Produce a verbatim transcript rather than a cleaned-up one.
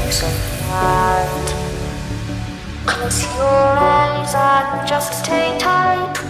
so bad. Close your eyes and just stay tight.